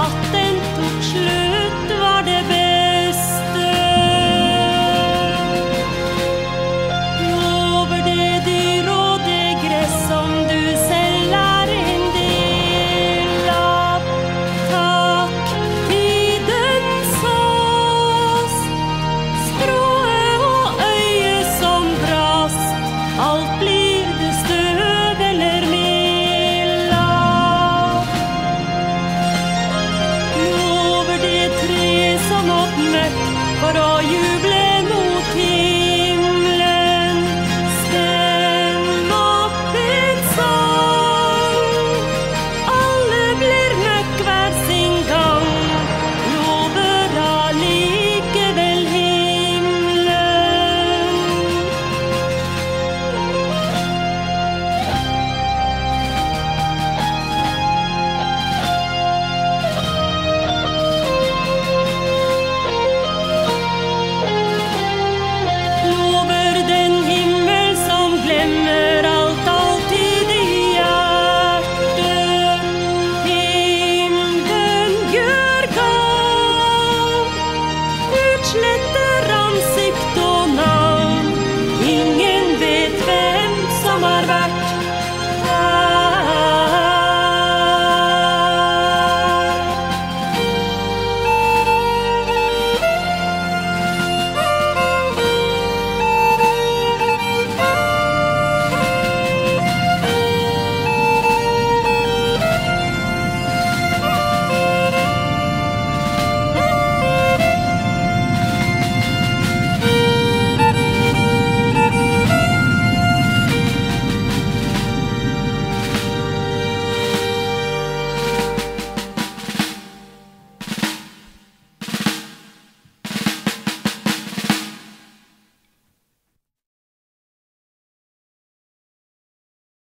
at den tok slutt var det beste. Lover det dyr og det gress som du selv er en del av. Takk tidens ås, skrået og øyet som brast, alt blir det støv eller mel av. Lover det tre som oppmøtt for å gjøre